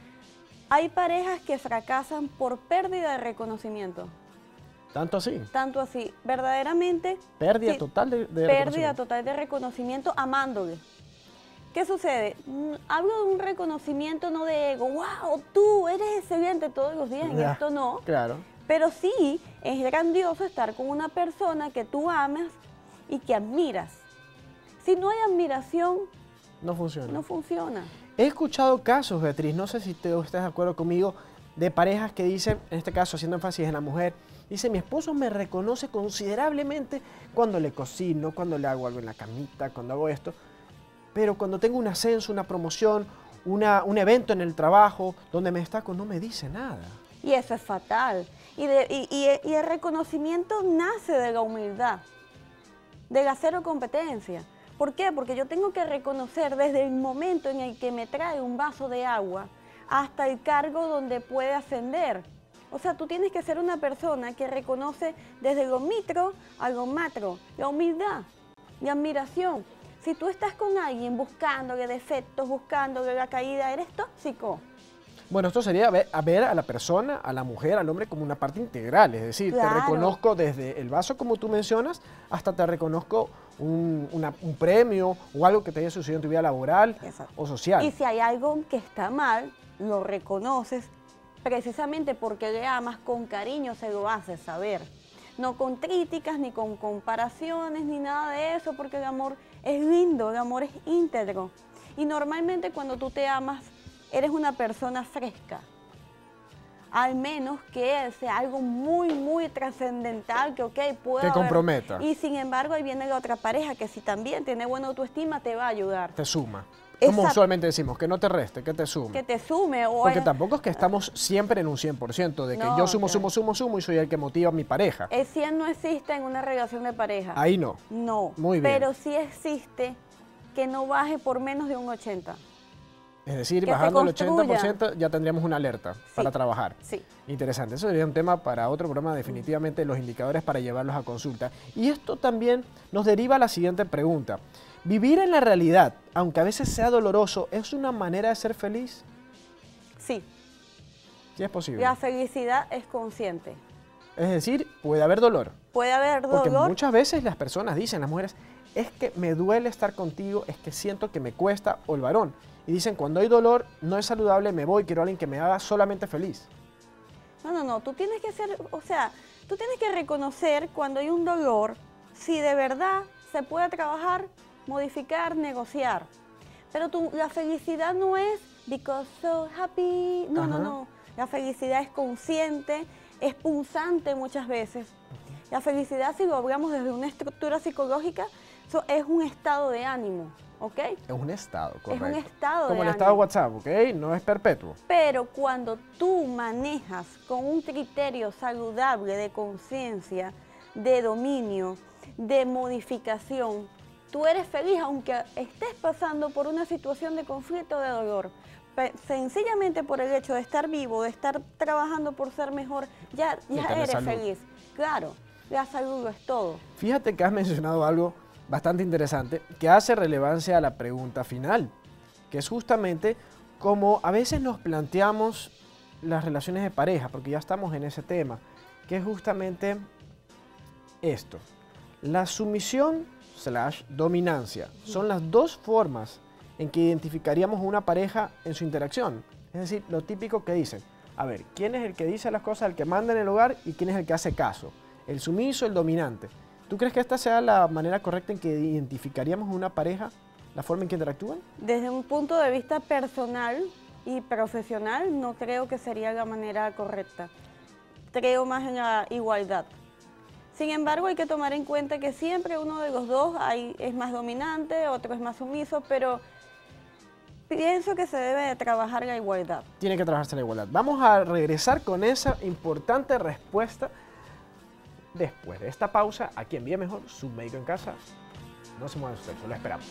Hay parejas que fracasan por pérdida de reconocimiento. Tanto así. Tanto así, verdaderamente... Pérdida sí, total de pérdida reconocimiento. total de reconocimiento amándole. ¿Qué sucede? Hablo de un reconocimiento no de ego. ¡Wow! Tú eres excelente todos los días. En Ya, esto no. Claro. Pero sí es grandioso estar con una persona que tú amas y que admiras. Si no hay admiración, No funciona. no funciona. He escuchado casos, Beatriz, no sé si estás de acuerdo conmigo, de parejas que dicen, en este caso haciendo énfasis en la mujer, dice, mi esposo me reconoce considerablemente cuando le cocino, cuando le hago algo en la camita, cuando hago esto, pero cuando tengo un ascenso, una promoción, un evento en el trabajo, donde me destaco, no me dice nada. Y eso es fatal. Y el reconocimiento nace de la humildad, de la cero competencia. ¿Por qué? Porque yo tengo que reconocer desde el momento en el que me trae un vaso de agua hasta el cargo donde puede ascender. O sea, tú tienes que ser una persona que reconoce desde lo micro a lo macro, la humildad, la admiración. Si tú estás con alguien buscándole defectos, buscándole la caída, eres tóxico. Bueno, esto sería ver a la persona, a la mujer, al hombre como una parte integral, es decir, te Claro. reconozco desde el vaso como tú mencionas, hasta te reconozco un premio o algo que te haya sucedido en tu vida laboral Exacto. o social. Y si hay algo que está mal, lo reconoces precisamente porque le amas, con cariño se lo haces saber. No con críticas, ni con comparaciones, ni nada de eso, porque el amor es lindo, el amor es íntegro. Y normalmente cuando tú te amas, eres una persona fresca. Al menos que sea algo muy, muy trascendental, que ok, puede Que haber. comprometa. Y sin embargo, ahí viene la otra pareja, que si también tiene buena autoestima, te va a ayudar. Te suma. Como Exacto. usualmente decimos, que no te reste, que te sume. Que te sume. O Porque tampoco es que estamos siempre en un 100%, de que No, yo sumo, claro. sumo y soy el que motiva a mi pareja. El 100 no existe en una relación de pareja. Ahí no. No. Muy bien. Pero sí existe que no baje por menos de un 80. Es decir, Que se bajando el construya. 80% ya tendríamos una alerta para trabajar. Sí. Interesante, eso sería un tema para otro programa, definitivamente los indicadores para llevarlos a consulta. Y esto también nos deriva a la siguiente pregunta. ¿Vivir en la realidad, aunque a veces sea doloroso, es una manera de ser feliz? Sí. Sí es posible. La felicidad es consciente. Es decir, puede haber dolor. Puede haber Porque dolor. muchas veces las personas dicen, las mujeres, es que me duele estar contigo, es que siento que me cuesta, o el varón. Y dicen, cuando hay dolor, no es saludable, me voy, quiero a alguien que me haga solamente feliz. No. Tú tienes que ser, o sea, tú tienes que reconocer cuando hay un dolor, si de verdad se puede trabajar, modificar, negociar. Pero la felicidad no es because so happy. Ajá. No. La felicidad es consciente, es punzante muchas veces. La felicidad, si lo hablamos desde una estructura psicológica, es un estado de ánimo, ¿ok? Es un estado, correcto. Es un estado Como de el estado de ánimo. WhatsApp, ¿ok? No es perpetuo. Pero cuando tú manejas con un criterio saludable de conciencia, de dominio, de modificación. Tú eres feliz aunque estés pasando por una situación de conflicto o de dolor. Sencillamente por el hecho de estar vivo, de estar trabajando por ser mejor, ya eres salud. feliz. Claro, la salud lo es todo. Fíjate que has mencionado algo bastante interesante que hace relevancia a la pregunta final, que es justamente como a veces nos planteamos las relaciones de pareja, porque ya estamos en ese tema, que es justamente esto. La sumisión / dominancia son las dos formas en que identificaríamos una pareja en su interacción. Es decir, lo típico que dicen, a ver, ¿quién es el que dice las cosas, el que manda en el hogar y quién es el que hace caso? El sumiso, el dominante. ¿Tú crees que esta sea la manera correcta en que identificaríamos una pareja, la forma en que interactúan? Desde un punto de vista personal y profesional, no creo que sería la manera correcta. Creo más en la igualdad. Sin embargo, hay que tomar en cuenta que siempre uno de los dos es más dominante, otro es más sumiso, pero pienso que se debe de trabajar la igualdad. Tiene que trabajarse la igualdad. Vamos a regresar con esa importante respuesta después de esta pausa. Aquí en Vive Mejor, su médico en casa. No se muevan ustedes, lo esperamos.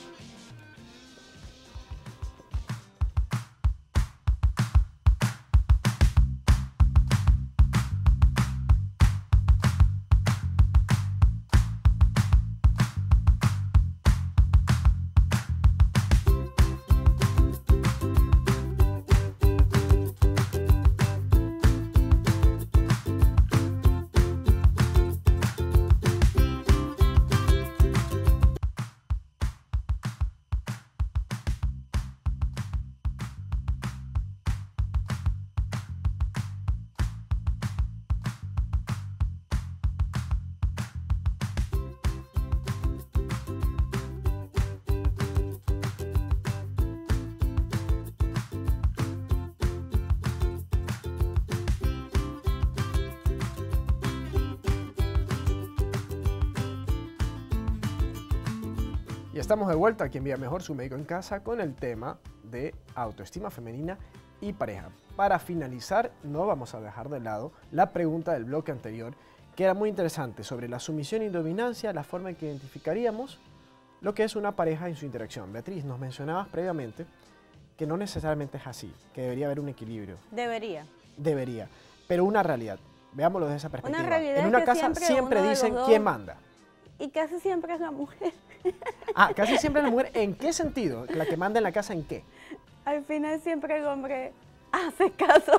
Y estamos de vuelta aquí en Vive Mejor, su médico en casa, con el tema de autoestima femenina y pareja. Para finalizar, no vamos a dejar de lado la pregunta del bloque anterior, que era muy interesante, sobre la sumisión y dominancia, la forma en que identificaríamos lo que es una pareja en su interacción. Beatriz, nos mencionabas previamente que no necesariamente es así, que debería haber un equilibrio. Debería. Debería, pero una realidad. Veámoslo desde esa perspectiva. Una realidad en una que casa siempre uno de dicen los dos- quién manda. Y casi siempre es la mujer. Ah, casi siempre la mujer. ¿En qué sentido? ¿La que manda en la casa en qué? Al final siempre el hombre hace caso.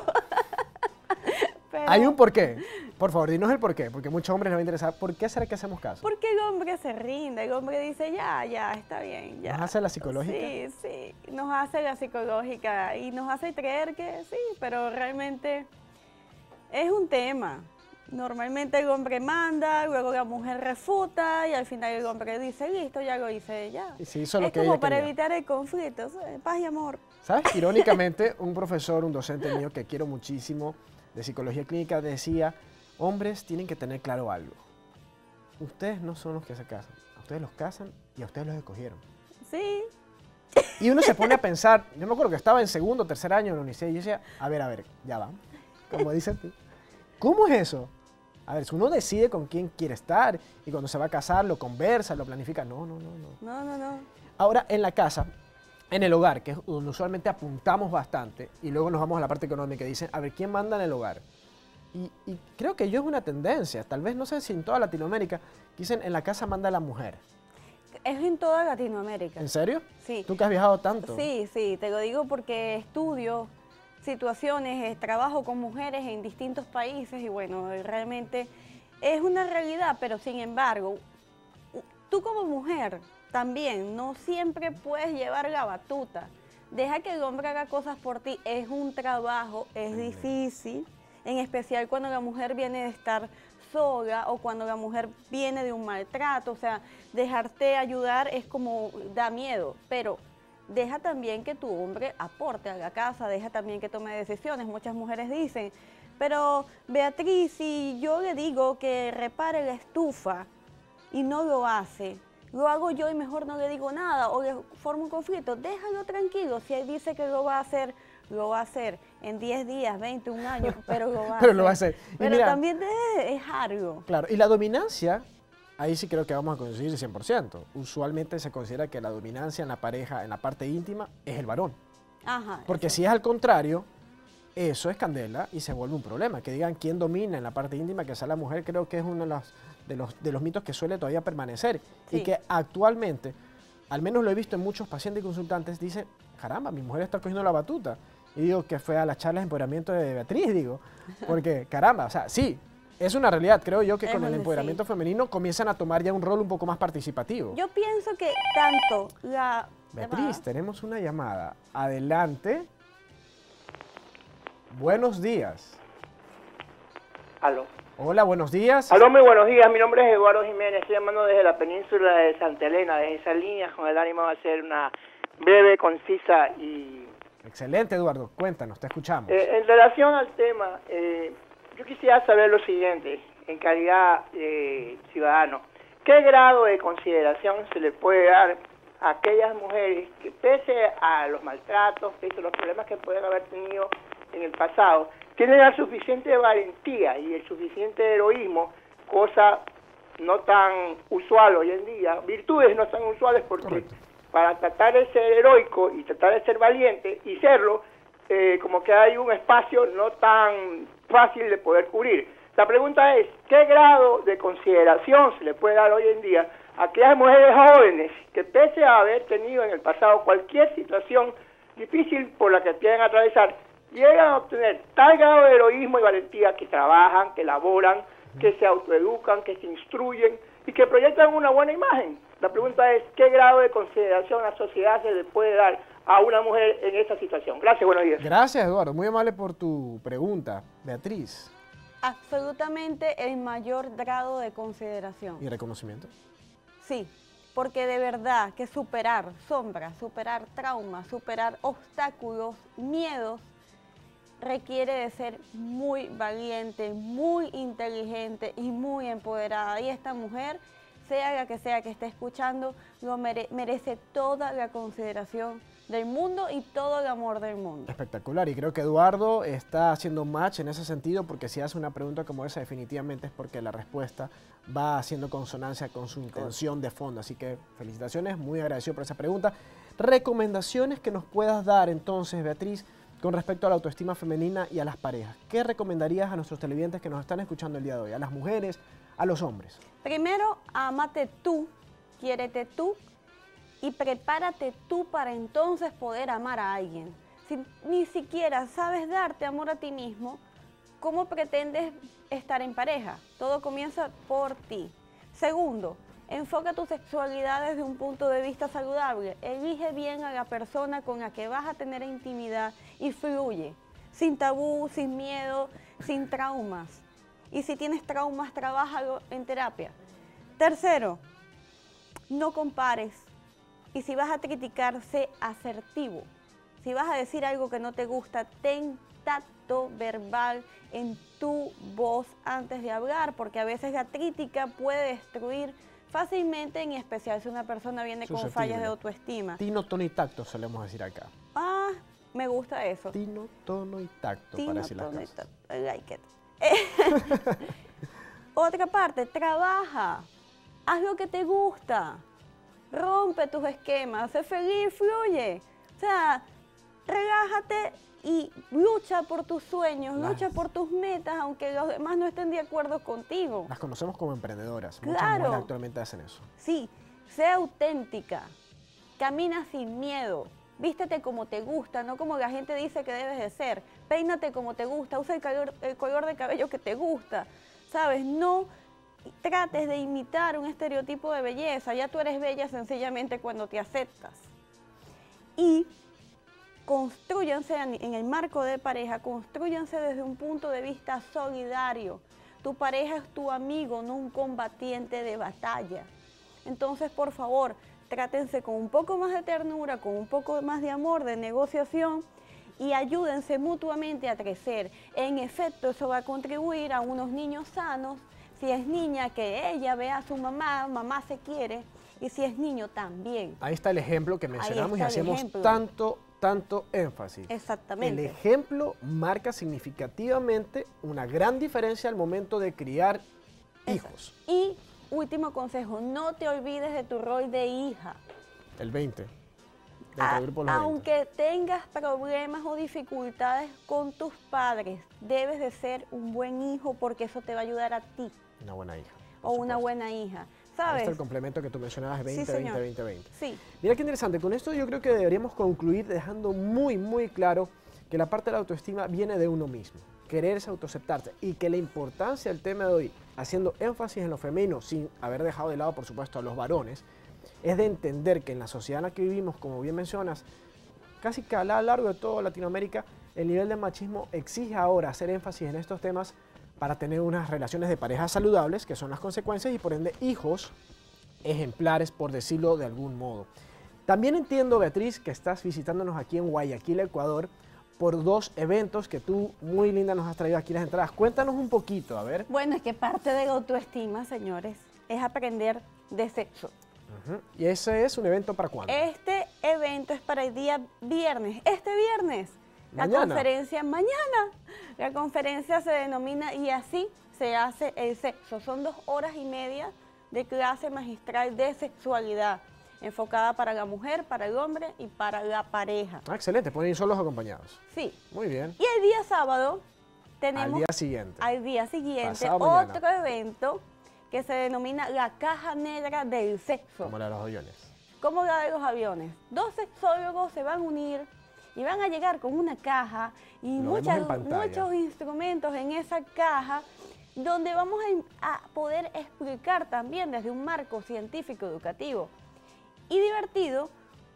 Pero Hay un porqué. Por favor, dinos el porqué, porque a muchos hombres les va a interesar. ¿Por qué será que hacemos caso? porque el hombre se rinde, el hombre dice, ya, está bien, ya. ¿Nos hace la psicológica? Sí, nos hace la psicológica y nos hace creer que sí, pero realmente es un tema. Normalmente el hombre manda, luego la mujer refuta y al final el hombre dice, listo, ya lo hice, ya. Y se hizo lo Es que como ella para quería. evitar el conflicto, paz y amor. ¿Sabes? Irónicamente, un profesor, un docente mío que quiero muchísimo de psicología clínica decía, hombres tienen que tener claro algo. Ustedes no son los que se casan. A ustedes los casan y a ustedes los escogieron. Sí, Y uno se pone a pensar, yo me acuerdo que estaba en segundo o tercer año en la universidad y yo decía, a ver, ya va. Como dices tú. ¿Cómo es eso? A ver, si uno decide con quién quiere estar y cuando se va a casar lo conversa, lo planifica. No. no. Ahora, en la casa, en el hogar, que es donde usualmente apuntamos bastante, y luego nos vamos a la parte económica y dicen, a ver, ¿quién manda en el hogar? Y creo que yo es una tendencia, tal vez, no sé si en toda Latinoamérica, dicen, en la casa manda la mujer. Es en toda Latinoamérica. ¿En serio? Sí. ¿Tú que has viajado tanto? Sí, te lo digo porque estudio situaciones, trabajo con mujeres en distintos países y bueno, realmente es una realidad, pero sin embargo, tú como mujer también no siempre puedes llevar la batuta. Deja que el hombre haga cosas por ti, es un trabajo, es difícil, en especial cuando la mujer viene de estar sola o cuando la mujer viene de un maltrato, o sea, dejarte ayudar es como da miedo, pero deja también que tu hombre aporte a la casa, deja también que tome decisiones. Muchas mujeres dicen, pero Beatriz, si yo le digo que repare la estufa y no lo hace, lo hago yo y mejor no le digo nada o le formo un conflicto, déjalo tranquilo. Si él dice que lo va a hacer en 10 días, 21 años, pero lo va a hacer. Pero lo va a hacer. Y Pero mira, también es algo. claro, y la dominancia ahí sí creo que vamos a coincidir 100%. Usualmente se considera que la dominancia en la pareja, en la parte íntima, es el varón. Ajá. Porque si es al contrario, eso es candela y se vuelve un problema. Que digan quién domina en la parte íntima, que sea la mujer, creo que es uno de los mitos que suele todavía permanecer. Sí. Y que actualmente, al menos lo he visto en muchos pacientes y consultantes, dicen, caramba, mi mujer está cogiendo la batuta. Y digo que fue a las charlas de empoderamiento de Beatriz, digo, porque caramba, o sea, sí, es una realidad, creo yo que con el empoderamiento femenino comienzan a tomar ya un rol un poco más participativo. Yo pienso que tanto la... Beatriz, tenemos una llamada. Adelante. Buenos días. Aló. Hola, buenos días. Aló, muy buenos días. Mi nombre es Eduardo Jiménez. Estoy llamando desde la península de Santa Elena, desde esas líneas, con el ánimo de hacer una breve, concisa y... Excelente, Eduardo. Cuéntanos, te escuchamos. En relación al tema, yo quisiera saber lo siguiente, en calidad de ciudadano. ¿Qué grado de consideración se le puede dar a aquellas mujeres que, pese a los maltratos, pese a los problemas que pueden haber tenido en el pasado, tienen la suficiente valentía y el suficiente heroísmo, cosa no tan usual hoy en día, virtudes no tan usuales porque... Correcto. Para tratar de ser heroico y tratar de ser valiente y serlo, como que hay un espacio no tan fácil de poder cubrir. La pregunta es, ¿qué grado de consideración se le puede dar hoy en día a aquellas mujeres jóvenes que, pese a haber tenido en el pasado cualquier situación difícil por la que tienen que atravesar, llegan a obtener tal grado de heroísmo y valentía que trabajan, que laboran, que se autoeducan, que se instruyen y que proyectan una buena imagen? La pregunta es, ¿qué grado de consideración a la sociedad se le puede dar a una mujer en esta situación? Gracias, buenos días. Gracias, Eduardo. Muy amable por tu pregunta. Beatriz. Absolutamente el mayor grado de consideración. ¿Y reconocimiento? Sí, porque de verdad que superar sombras, superar traumas, superar obstáculos, miedos, requiere de ser muy valiente, muy inteligente y muy empoderada. Y esta mujer, sea la que sea que esté escuchando, merece toda la consideración del mundo y todo el amor del mundo. Espectacular, y creo que Eduardo está haciendo match en ese sentido, porque si hace una pregunta como esa, definitivamente es porque la respuesta va haciendo consonancia con su intención de fondo. Así que felicitaciones, muy agradecido por esa pregunta. Recomendaciones que nos puedas dar entonces, Beatriz, con respecto a la autoestima femenina y a las parejas. ¿Qué recomendarías a nuestros televidentes que nos están escuchando el día de hoy? A las mujeres, a los hombres. Primero, ámate tú, quiérete tú y prepárate tú para entonces poder amar a alguien. Si ni siquiera sabes darte amor a ti mismo, ¿cómo pretendes estar en pareja? Todo comienza por ti. Segundo, enfoca tu sexualidad desde un punto de vista saludable. Elige bien a la persona con la que vas a tener intimidad y fluye, sin tabú, sin miedo, sin traumas. Y si tienes traumas, trabájalo en terapia. Tercero, no compares. Y si vas a criticar, sé asertivo. Si vas a decir algo que no te gusta, ten tacto verbal en tu voz antes de hablar, porque a veces la crítica puede destruir fácilmente, en especial si una persona viene con fallas de autoestima. Tino, tono y tacto, solemos decir acá. Ah, me gusta eso. Tino, tono y tacto, Tino, para decir las tono y cosas. tacto. I like it. Otra parte, trabaja, haz lo que te gusta, rompe tus esquemas, sé feliz, fluye. O sea, relájate y lucha por tus sueños, lucha por tus metas, aunque los demás no estén de acuerdo contigo. Las conocemos como emprendedoras. Muchas Claro. mujeres actualmente hacen eso. Sí, sé auténtica, camina sin miedo, vístete como te gusta, no como la gente dice que debes de ser. Peínate como te gusta, usa el color de cabello que te gusta, ¿sabes? No trates de imitar un estereotipo de belleza, ya tú eres bella sencillamente cuando te aceptas. Y constrúyanse en el marco de pareja, constrúyanse desde un punto de vista solidario. Tu pareja es tu amigo, no un combatiente de batalla. Entonces, por favor, trátense con un poco más de ternura, con un poco más de amor, de negociación, y ayúdense mutuamente a crecer. En efecto, eso va a contribuir a unos niños sanos. Si es niña, que ella vea a su mamá, mamá se quiere, y si es niño, también. Ahí está el ejemplo que mencionamos y hacemos tanto énfasis. Exactamente. El ejemplo marca significativamente una gran diferencia al momento de criar hijos. Y último consejo, no te olvides de tu rol de hija. El 20. Dentro del grupo de los 20. Aunque tengas problemas o dificultades con tus padres, debes de ser un buen hijo porque eso te va a ayudar a ti. Una buena hija. O una buena hija, Ahí ¿sabes? está el complemento que tú mencionabas, 20, Sí, 20, señor. 20, 20. Sí. Mira qué interesante, con esto yo creo que deberíamos concluir dejando muy claro que la parte de la autoestima viene de uno mismo, quererse, autoaceptarse, y que la importancia del tema de hoy, haciendo énfasis en lo femenino, sin haber dejado de lado, por supuesto, a los varones, es de entender que en la sociedad en la que vivimos, como bien mencionas, casi que a lo largo de toda Latinoamérica, el nivel de machismo exige ahora hacer énfasis en estos temas para tener unas relaciones de pareja saludables, que son las consecuencias, y por ende hijos ejemplares, por decirlo de algún modo. También entiendo, Beatriz, que estás visitándonos aquí en Guayaquil, Ecuador, por 2 eventos que tú, muy linda, nos has traído aquí las entradas. Cuéntanos un poquito, a ver. Bueno, es que parte de la autoestima, señores, es aprender de sexo. ¿Y ese es un evento para cuándo? Este evento es para el día viernes. Este viernes. La Mañana. conferencia mañana. La conferencia se denomina Y así se hace el sexo. Son 2 horas y media de clase magistral de sexualidad, enfocada para la mujer, para el hombre y para la pareja. Ah, excelente, pueden ir solos o acompañados. Sí. Muy bien. Y el día sábado tenemos Al día siguiente. Pasado mañana. otro evento que se denomina la caja negra del sexo. Como la de los aviones. Como la de los aviones. 2 sexólogos se van a unir y van a llegar con una caja y Lo vemos en pantalla. muchos instrumentos en esa caja, donde vamos a poder explicar también desde un marco científico educativo y divertido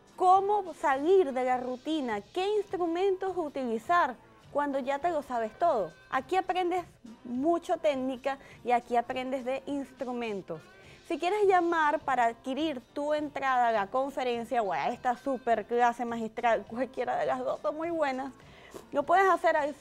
cómo salir de la rutina, qué instrumentos utilizar cuando ya te lo sabes todo. Aquí aprendes mucho técnica y aquí aprendes de instrumentos. Si quieres llamar para adquirir tu entrada a la conferencia o a esta super clase magistral, cualquiera de las dos son muy buenas, lo puedes hacer al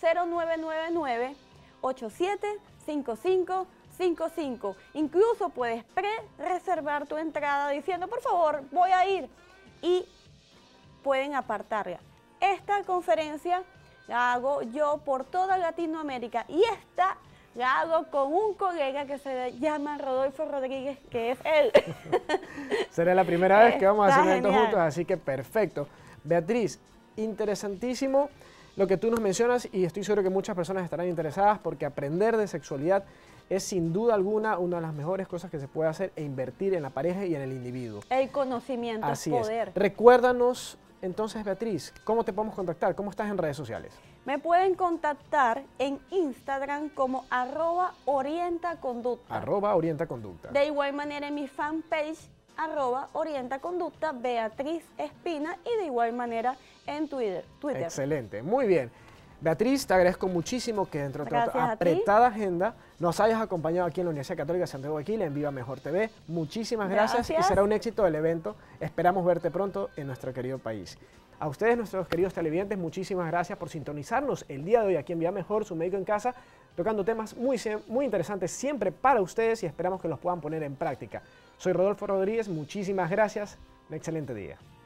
0999-875555. Incluso puedes pre-reservar tu entrada diciendo, por favor, voy a ir, y pueden apartarla. Esta conferencia la hago yo por toda Latinoamérica y esta la hago con un colega que se llama Rodolfo Rodríguez, que es él. Será la primera vez que vamos a hacer un Está evento genial. juntos, así que perfecto. Beatriz, interesantísimo lo que tú nos mencionas y estoy seguro que muchas personas estarán interesadas porque aprender de sexualidad es sin duda alguna una de las mejores cosas que se puede hacer e invertir en la pareja y en el individuo. El conocimiento Así es poder. es. Recuérdanos entonces, Beatriz, ¿cómo te podemos contactar? ¿Cómo estás en redes sociales? Me pueden contactar en Instagram como @orientaconducta. @orientaconducta. De igual manera en mi fanpage @orientaconducta Beatriz Espina y de igual manera en Twitter. Excelente, muy bien. Beatriz, te agradezco muchísimo que dentro de tu Gracias a ti. apretada agenda nos hayas acompañado aquí en la Universidad Católica de Santiago de Guayaquil en Viva Mejor TV. Muchísimas gracias y Gracias. será un éxito el evento. Esperamos verte pronto en nuestro querido país. A ustedes, nuestros queridos televidentes, muchísimas gracias por sintonizarnos el día de hoy aquí en Viva Mejor, su médico en casa, tocando temas muy interesantes siempre para ustedes y esperamos que los puedan poner en práctica. Soy Rodolfo Rodríguez, muchísimas gracias, un excelente día.